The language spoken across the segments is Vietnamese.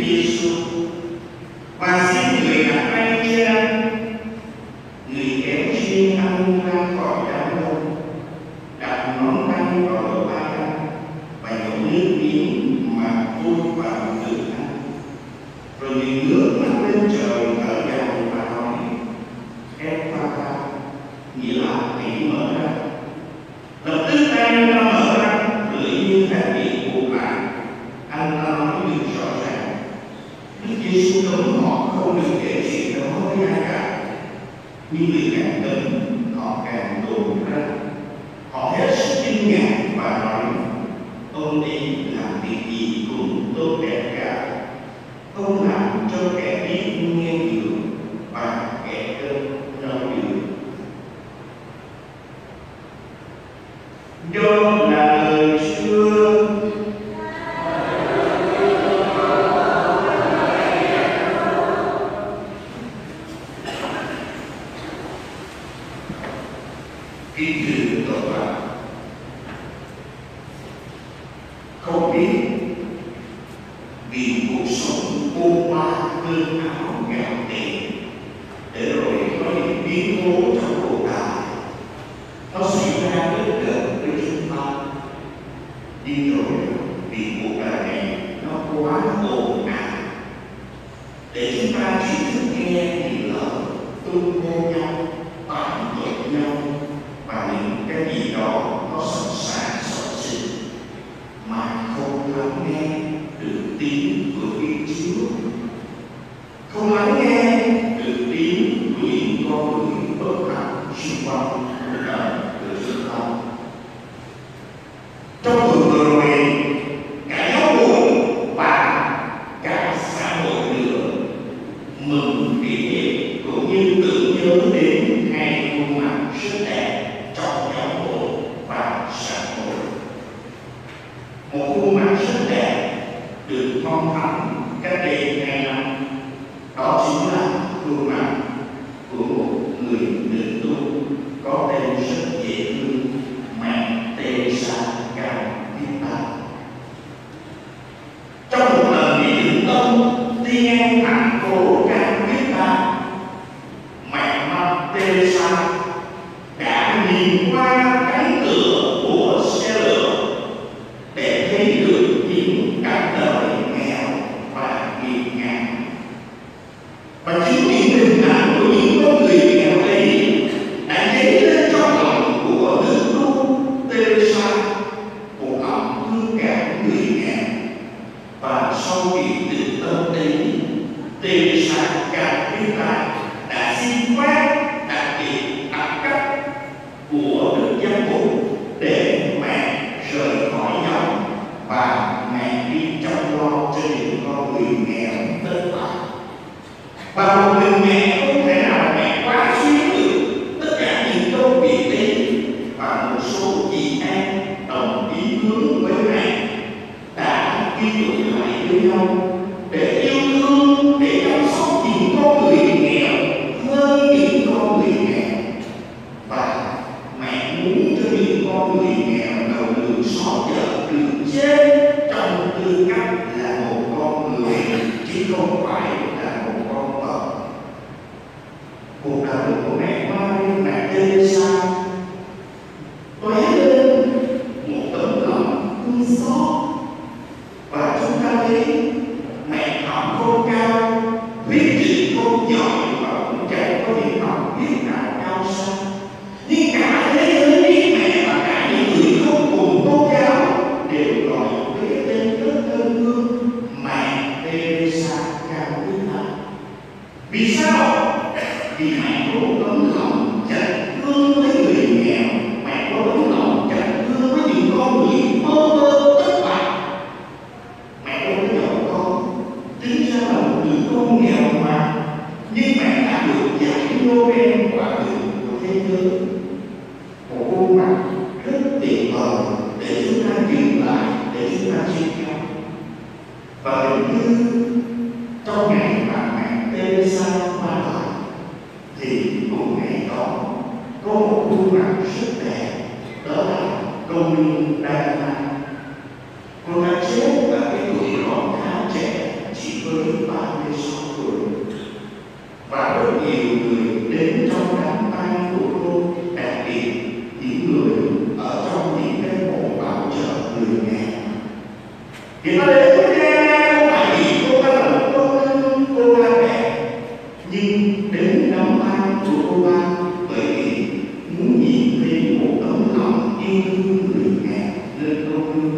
Giêsu và xin người đặt tay trên người kéo riêng anh ra khỏi đám đông, đặt ngón tay vào đầu vai anh và nhổ nước miếng mà vui vào người anh, rồi nhìn nước mắt lên trời thở dài và nói Ephphatha, nghĩa là hãy mở ra. Lập tức tay anh ta mở ra, lưỡi như đã bị buộc lại. Anh ta nói được rõ ràng. Đức Giêsu cấm họ không được kể chuyện đó với ai cả, nhưng vì càng cấm họ càng đồn ra. Họ hết sức kinh ngạc và nói ông ấy làm việc gì cũng tốt đẹp cả. Ông làm cho kẻ biết nghe được và kẻ câm nói được. Do là lời xưa. Kính thưa các bạn, không biết vì cuộc sống bôn ba cơn áo gạo tiền để rồi có những biến cố trong cuộc đời nó xảy ra rất gần với chúng ta, nhưng rồi vì cuộc đời này nó quá ồn ào để chúng ta chỉ thức nghe những lời tung hô nhau, tán tội nhau và những cái gì đó nó sẵn sàng sẵn sinh mà không lắng nghe được tiếng của Thiên Chúa, không lắng nghe được tiếng của những con người bất hạnh xung quanh cuộc đời của chúng ta. Trong tuần vừa rồi, cả giáo hội và cả xã hội nữa mừng kỷ niệm cũng như tưởng nhớ đến hai khuôn mặt rất đẹp trong giáo hội và xã hội. Một khuôn mặt rất đẹp được phong thánh cách đây 2 năm, đó chính là khuôn mặt của một người nữ tu có tên rất dễ thương, mẹ Teresa Calcutta. Trong một lần đi đường tông đi ngang thành phố Calcutta, mẹ Teresa đã nhìn qua cánh cửa của xe lửa để thấy được những cảnh đời nghèo và nghiệt ngã. Và chính những hình ảnh của những con người nghèo ấy đã dấy lên trong lòng của nữ tu Teresa một lòng thương cảm người nghèo. Và sau khi tự tâm ấy, Teresa Calcutta đã xin phép đặc biệt đặc cách của Đức Giám mục để mẹ rời khỏi dòng và mẹ đi chăm lo cho những con người nghèo tất cả. Và một mình mẹ không thể nào mẹ quá xuyến được tất cả những công việc ấy, và một số chị em đồng ý hướng với mẹ đã quy tụ lại với nhau để yêu thương, để chăm sóc những con người nghèo hơn những con người nghèo. Và mẹ muốn cho những con người nghèo đầu đường xó chợ được chết trong tư cách là một con người chứ không phải là một con vật. Cuộc đời của mẹ Maria, mẹ Teresa lóe lên một tấm lòng thương xót, và chúng ta thấy mẹ học không cao, viết chữ không giỏi và cũng chẳng có những học viết nào cao sang, nhưng cả thế giới biết mẹ và cả những người không cùng tôn giáo đều gọi với cái tên rất thân thương mẹ Teresa Calcutta. Vì sao? Vì mẹ có một tấm lòng chặt thương với người nghèo, mẹ có tấm lòng chặt thương với những con người mơ mơ tất bật. Mẹ đâu có giàu có, chính ra là một người con nghèo mà, nhưng mẹ đã được giải Nobel quả thưởng của thế giới. Một khuôn mặt rất tuyệt vời để chúng ta dừng lại, để chúng ta suy ngẫm. Và hình như trong ngày mà mẹ Teresa qua đời thì cùng ngày đó có một khuôn mặt rất đẹp, đó là công nương Diana. Cô ta chết ở cái tuổi còn khá trẻ, chỉ hơn Thì nó đến với Diana không phải vì cô ta là một cô ta đẹp, nhưng đến nắm tay của cô ta bởi vì muốn nhìn thấy một tấm lòng yêu thương người mẹ nên cô thương.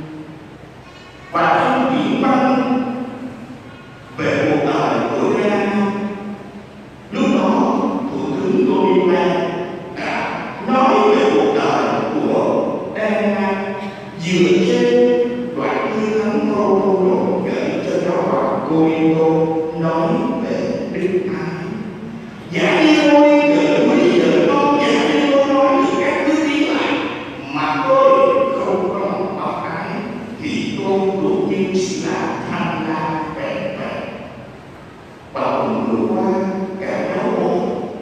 Và trong diễn văn về cuộc đời của Diana, lúc đó Thủ tướng Tony Blair đã nói về cuộc đời của Diana dựa trên đoạn thư thánh Phaolô gửi cho giáo hoàng Corinto nói về đức ái. Giả như tôi gửi quý vợ con, giả như tôi nói được các thứ tiếng lại mà tôi không có lòng bác ái thì tôi cũng như chỉ là tham lam vẹn vẹn. Và tuần vừa qua cả giáo hội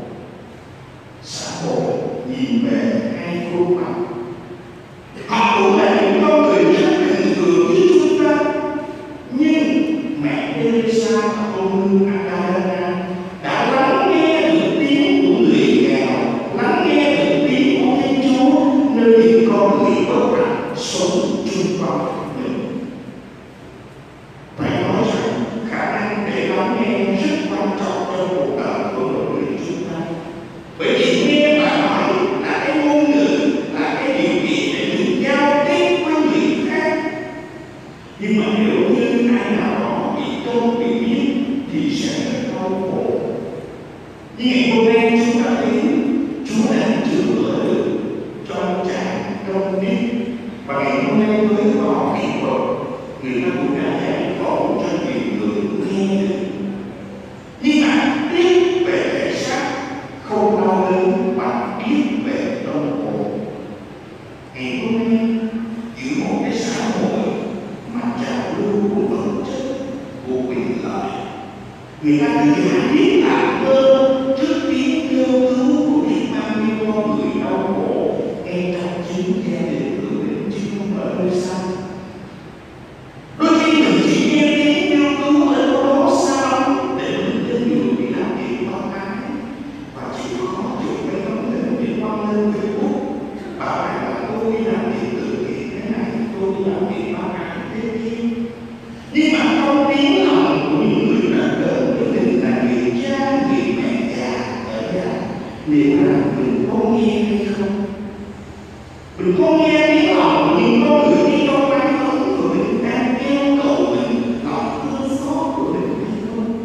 xã hội nhìn về hai khuôn mặt. Họ cũng là những con người rất bình thường như chúng ta, nhưng mẹ Teresa và cô nương Adriana đã lắng nghe được tiếng của người nghèo, lắng nghe được tiếng của Thiên Chúa nơi những con người bất hạnh sống chung quanh mình. Phải nói rằng khả năng để lắng nghe rất quan trọng trong cuộc đời của mỗi người chúng ta. Bởi vì nghe và nói là cái ngôn ngữ, là cái điều kiện để mình giao tiếp với người khác. Nhưng mà nếu như ai nào đó bị công bị biết thì sẽ rất đau khổ. Nhưng ngày hôm nay chúng ta thấy Chúa đã chữa được cho chàng công biết. Và ngày hôm nay với họ kỹ thuật, người ta cũng đã giải phẫu cho nhiều người nghe được. Nhưng mà biết về thể xác không đau đớn bằng biết về tâm hồn. Ngày hôm nay giữa một cái xã hội mà trào lưu của vật chất, của quyền lợi, người ta cứ giả biết làm hơn trước tiếng kêu cứu của biết bao nhiêu con người đau khổ ngay trong chính gia đình của mình chứ không ở nơi xa. Đôi khi mình chỉ nghe tiếng kêu cứu ở đâu đó xa lắm để mình đến người bị làm việc con cái và chỉ có chụp cái tấm hình để quăng lên Facebook bảo rằng là tôi đi làm việc từ thiện thế này, tôi đi làm việc báo cáo thế kia. Nhưng mà trong tiếng lòng của những người đã lớn với mình là người cha, người mẹ già ở nhà, liệu rằng mình có nghe hay không? Mình có nghe tiếng lòng của những con người đi trong ban ấn của mình đang yêu cầu mình lòng thương xót của mình hay không?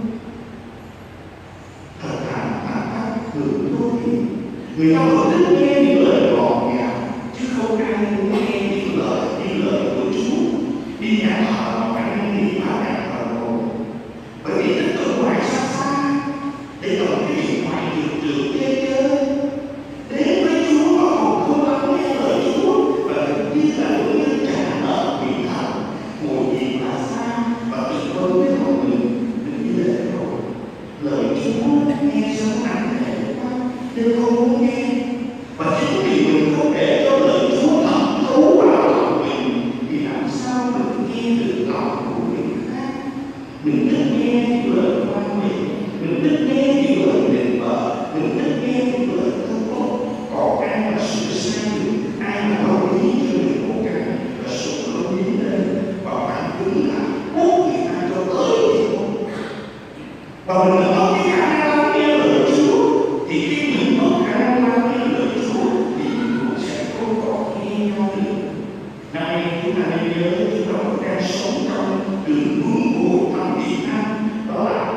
Thật thà thường thôi thì người ta vẫn thích nghe những lời ngọt ngào, chứ không ai muốn nghe những lời như lời của Chúa. Đi nhà thờ mà phải năn nỉ phá nhà thờ rồi. Bởi vì thích ở ngoài xa xa, để tổng cái điện thoại trường chơi chơi. Đến với Chúa mà còn không lắng nghe lời Chúa, và thực như là đối với trả nợ vị thần, ngồi nhìn là xa và tự vấn với họ mình như thế rồi. Lời Chúa nghe sâu nặng nề quá nên không muốn nghe. Và chính vì mình không để cho lời Chúa thẩm thấu vào lòng mình thì làm sao mình nghe được lòng của người khác. Mình thích nghe những lời quan hệ, mình thích nghe những lời định bợ, mình thích nghe những lời thương tốt. Còn ai mà sửa sai được, ai mà đồng ý cho mình một cái là sụp đồng ý lên và phản ứng là hút người ta cho tới thì không. Và mình đã mất cái khả năng lắng nghe lời Chúa, thì khi mình mất khả năng lắng nghe lời Chúa thì mình cũng sẽ không còn nghe nhau nữa. Năm nay chúng ta nên nhớ chúng ta vẫn đang sống trong đường hướng của hội thánh Việt Nam, đó là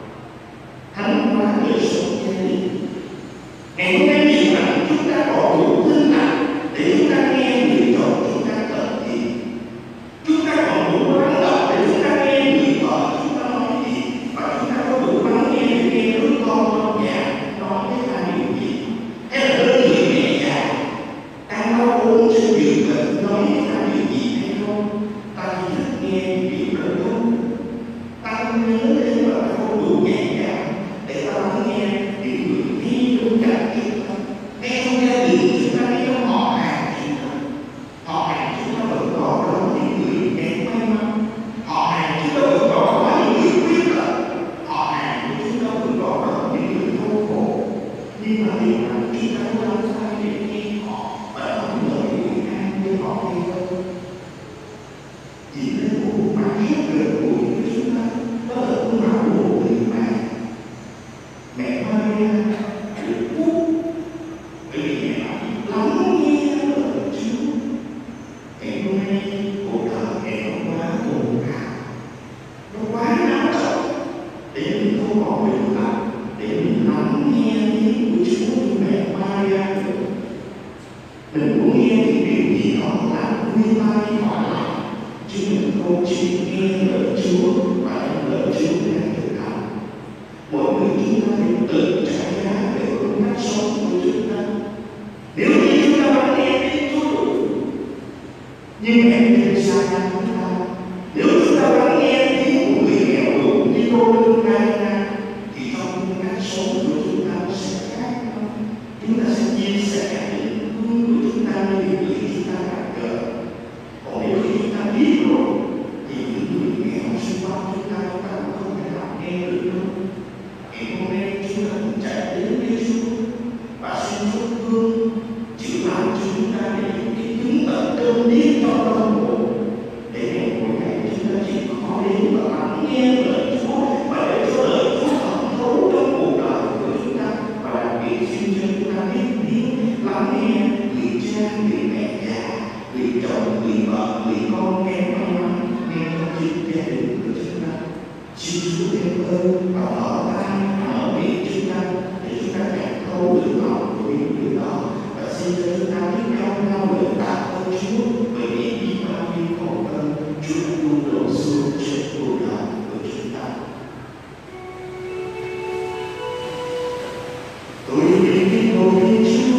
thánh hóa đời sống gia đình. Ngày hôm nay nhiều rằng chúng ta có đủ tinh thần để chúng ta nghe người chồng chúng ta cần gì. Chúng ta còn đủ lắng động để chúng ta nghe người vợ chúng ta nói gì, và chúng ta có đủ lắng nghe để nghe đứa con trong nhà nói với ta điều gì. Hay là đứa người mẹ già đang đau ốm trên giường bệnh nói với ta điều gì hay không? Ta chỉ thích nghe điều đó thôi. Ta không nhớ đến và ta không đủ nhẹ nhàng để ta lắng nghe những người đi đúng cạnh chúng ta, ngay trong gia đình chúng ta, ngay trong họ hàng chúng ta. Họ hàng chúng ta vẫn có những người kém may mắn, họ hàng chúng ta vẫn có những người khuyết tật, họ hàng của chúng ta vẫn có những người đau khổ. Nhưng mà điều rằng chúng ta có lắng tai để nghe họ và nói lời người an với họ hay không? Chỉ đến một gần gũi với chúng ta, đó là khuôn mặt của một người mẹ. Mẹ Maria được phúc bởi vì mẹ đã lắng nghe lời Chúa. Ngày hôm nay cuộc đời mẹ nó quá ồn ào, nó quá náo động để mình không còn bình lặng, để mình lắng nghe tiếng của Chúa như mẹ Maria được. Mình muốn nghe những điều gì đó làm vui tai họ lại, chứ mình không chỉ nghe lời Chúa và những lời Chúa đang thực hành. Mỗi người chúng ta đều tự trả giá về công cách sống của chúng ta. Nếu như chúng ta vẫn nghe tiếng Chúa đủ, nhưng mẹ Teresa của chúng ta, nếu chúng ta vẫn nghe tiếng của người nghèo đủ như cô Linh Caina, thì trong công cách sống của chúng ta sẽ khác. Chúng ta sẽ chia sẻ những hướng của chúng ta với những người chúng ta gặp gỡ. Còn nếu khi chúng ta biết rồi, thì những người nghèo xung quanh chúng ta cũng không thể nào nghe được đâu. Ngày hôm nay chúng ta cũng chạy đến với Chúa và xin Chúa thương chịu làm cho chúng ta để những cái chứng tận cơm điếc trong tâm hồn, để ngày mỗi ngày chúng ta chỉ có đến và lắng nghe lời Chúa và để cho lời Chúa thẩm thấu trong cuộc đời của chúng ta, và đặc biệt xin cho chúng ta biết lắng nghe người cha, người mẹ già, người chồng, người vợ, người con nghe may mắn, nghe trong chuyện gia đình của chúng ta. Xin Chúa thêm ơn và mở tay, mở miệng chúng ta để chúng ta cảm thấu được lòng của những điều đó, và xin cho chúng ta biết cao nhau lời tạ ơn Chúa bởi vì biết bao nhiêu hồng ân Chúa luôn đổ xuống trên cuộc đời của chúng ta. Tôi biết nỗi Chúa